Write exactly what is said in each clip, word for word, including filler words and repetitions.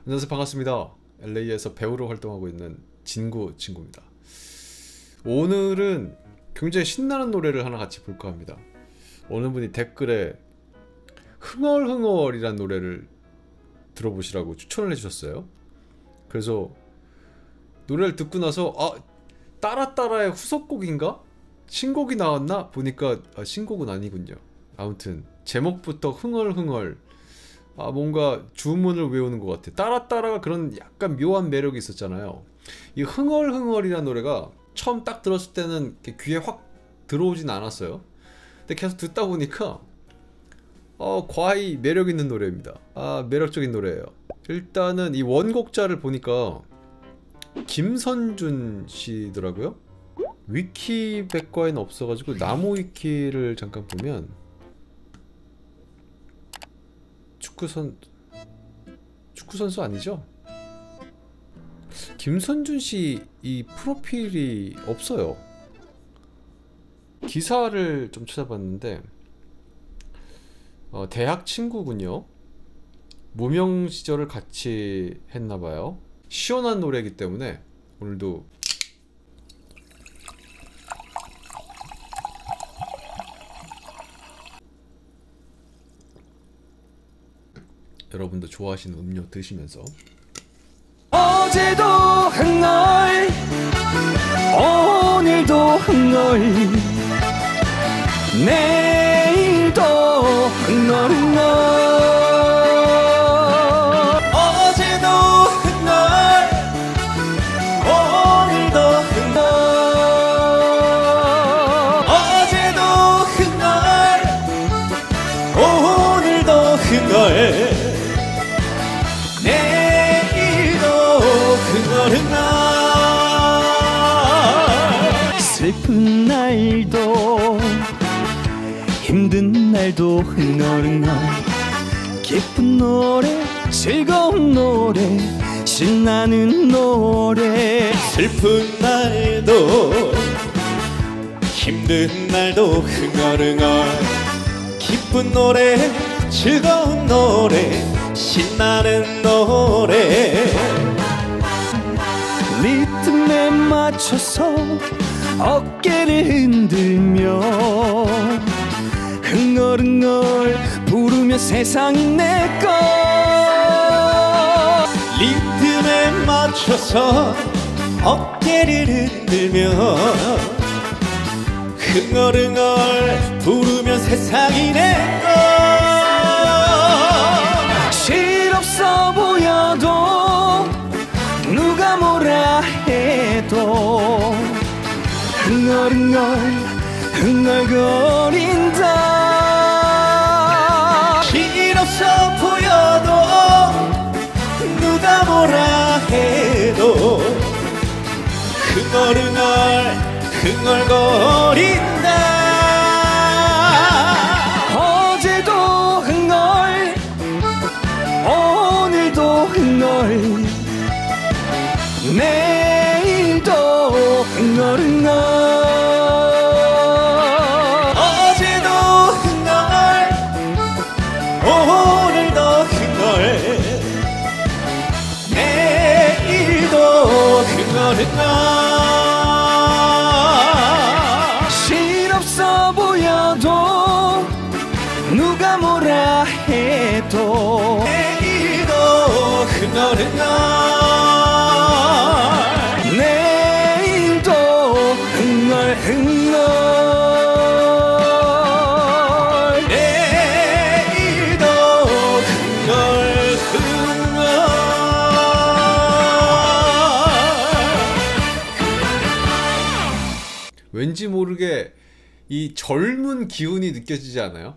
안녕하세요, 반갑습니다. 엘에이에서 배우로 활동하고 있는 진구 친구입니다. 오늘은 굉장히 신나는 노래를 하나 같이 볼까 합니다. 어느 분이 댓글에 흥얼흥얼이란 노래를 들어보시라고 추천을 해주셨어요. 그래서 노래를 듣고 나서 아, 따라따라의 후속곡인가? 신곡이 나왔나? 보니까 아, 신곡은 아니군요. 아무튼 제목부터 흥얼흥얼, 아 뭔가 주문을 외우는 것 같아. 따라따라가 그런 약간 묘한 매력이 있었잖아요. 이 흥얼흥얼이라는 노래가 처음 딱 들었을 때는 귀에 확 들어오진 않았어요. 근데 계속 듣다 보니까 어 과히 매력 있는 노래입니다. 아 매력적인 노래예요. 일단은 이 원곡자를 보니까 김선준 씨더라고요. 위키 백과에는 없어가지고 나무 위키를 잠깐 보면 축구선 축구선수 아니죠? 김선준 씨 이 프로필이 없어요. 기사를 좀 찾아봤는데 어, 대학 친구군요. 무명 시절을 같이 했나봐요. 시원한 노래이기 때문에 오늘도 여러분도 좋아하시는 음료 드시면서 어제도 흥얼 오늘도 흥얼 내일도 흥얼흥얼 어제도 흥얼 오늘도 흥얼 어제도 흥얼 오늘도 흥얼 슬픈 날도 힘든 날도 흥얼흥얼 기쁜 노래 즐거운 노래 신나는 노래 슬픈 날도 힘든 날도 흥얼흥얼 기쁜 노래 즐거운 노래 신나는 노래 리듬에 맞춰서 어깨를 흔들며 흥얼흥얼 부르며 세상이 내꺼 리듬에 맞춰서 어깨를 흔들며 흥얼흥얼 부르며 세상이 내꺼 실없어 보여도 누가 뭐라 해도 흥얼흥얼 흥얼거린다 실없어 보여도 누가 뭐라 해도 흥얼흥얼 흥얼거린다 어제도 흥얼 오늘도 흥얼 내일도 흥얼흥얼 어제도 흥얼 오늘도 흥얼 내일도 흥얼흥얼 실없어 보여도 누가 뭐라 해도 내일도 흥얼흥얼 내일도 흥얼흥얼 내일도 흥얼흥얼 왠지 모르게 이 젊은 기운이 느껴지지 않아요?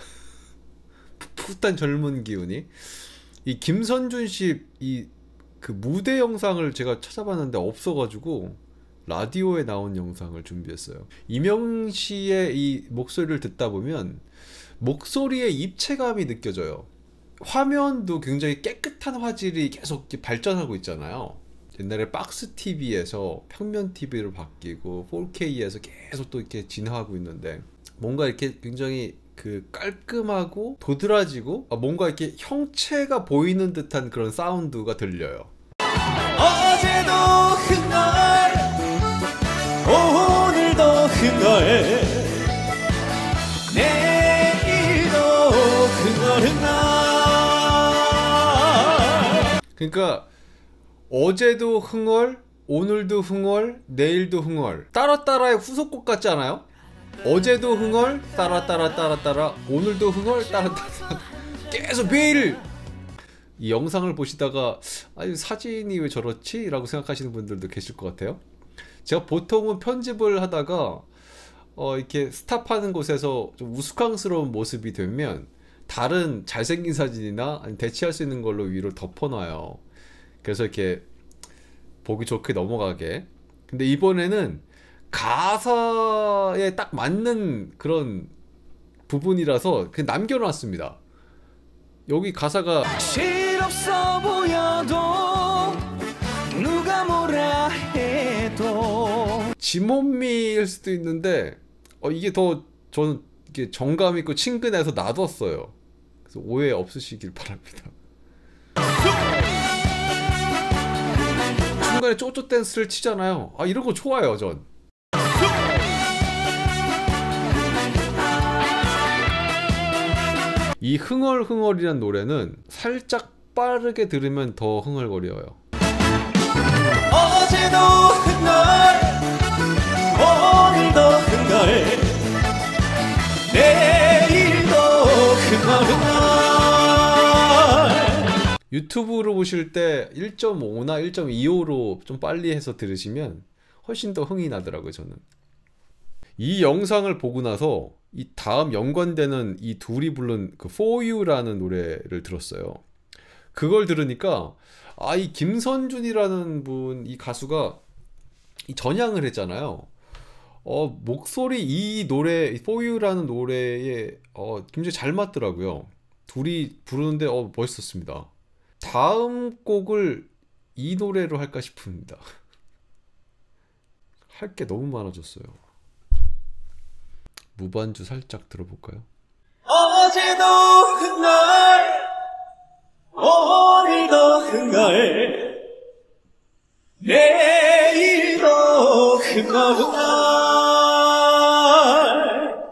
풋풋한 젊은 기운이. 이 김선준 씨 이 그 무대 영상을 제가 찾아봤는데 없어가지고 라디오에 나온 영상을 준비했어요. 이명 씨의 이 목소리를 듣다 보면 목소리의 입체감이 느껴져요. 화면도 굉장히 깨끗한 화질이 계속 발전하고 있잖아요. 옛날에 박스 티비에서 평면 티비로 바뀌고 포케이에서 계속 또 이렇게 진화하고 있는데 뭔가 이렇게 굉장히 그 깔끔하고 도드라지고 아, 뭔가 이렇게 형체가 보이는 듯한 그런 사운드가 들려요. 어제도 흥얼 오늘도 흥얼 내일도 흥얼 흥얼. 그러니까 어제도 흥얼, 오늘도 흥얼, 내일도 흥얼. 따라 따라의 후속곡 같지 않아요? 어제도 흥얼, 따라 따라 따라 따라, 오늘도 흥얼, 따라 따라 계속 매일. 이 영상을 보시다가 아니 사진이 왜 저렇지? 라고 생각하시는 분들도 계실 것 같아요. 제가 보통은 편집을 하다가 어 이렇게 스탑하는 곳에서 좀 우스꽝스러운 모습이 되면 다른 잘생긴 사진이나 아니면 대체할 수 있는 걸로 위로 덮어놔요. 그래서 이렇게 보기 좋게 넘어가게. 근데 이번에는 가사에 딱 맞는 그런 부분이라서 그냥 남겨놨습니다. 여기 가사가 실없어 보여도 누가 뭐라 해도 지몬미일 수도 있는데 어, 이게 더 저는 이게 정감 있고 친근해서 놔뒀어요. 그래서 오해 없으시길 바랍니다. 중간에 쪼쪼 댄스를 치잖아요. 아 이런 거 좋아요 전. 이 흥얼흥얼이란 노래는 살짝 빠르게 들으면 더 흥얼거려요. 어제도 흥얼 오늘도 흥얼 내일도 흥얼 흥얼. 유튜브로 보실 때 일 점 오나 일 점 이오로 좀 빨리 해서 들으시면 훨씬 더 흥이 나더라고요 저는. 이 영상을 보고 나서 이 다음 연관되는 이 둘이 부른 그 For You라는 노래를 들었어요. 그걸 들으니까 아 이 김선준이라는 분 이 가수가 이 전향을 했잖아요. 어 목소리 이 노래 For You라는 노래에 어 굉장히 잘 맞더라고요. 둘이 부르는데 어 멋있었습니다. 다음 곡을 이 노래로 할까 싶습니다. 할 게 너무 많아졌어요. 무반주 살짝 들어볼까요? 어제도 흥얼 오늘도 흥얼 내일도 흥얼 흥얼.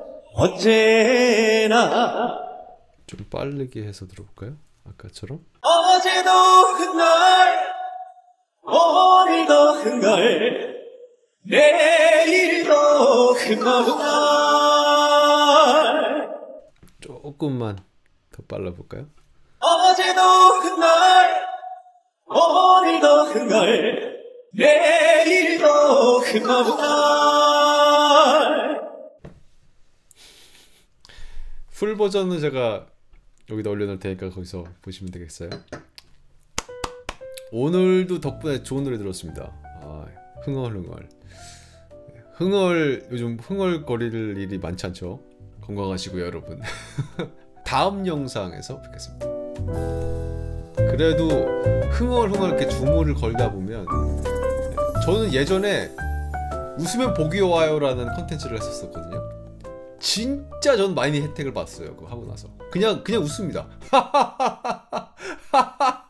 언제나 좀 빠르게 해서 들어볼까요? 아까처럼. 어제도 흥얼 오늘도 흥얼 내일도 흥얼 흥얼. 조금만 더 빨라 볼까요? 어제도 흥얼 오늘도 흥얼 내일도 흥얼 흥얼. 풀 버전은 제가 여기다 올려놓을 테니까 거기서 보시면 되겠어요. 오늘도 덕분에 좋은 노래 들었습니다. 아, 흥얼흥얼. 흥얼 요즘 흥얼거릴 일이 많지 않죠? 건강하시고요 여러분. 다음 영상에서 뵙겠습니다. 그래도 흥얼흥얼 이렇게 주문을 걸다 보면 저는 예전에 웃으면 복이 와요 라는 컨텐츠를 했었거든요. 진짜 전 많이 혜택을 봤어요. 그거 하고 나서 그냥 그냥 웃습니다.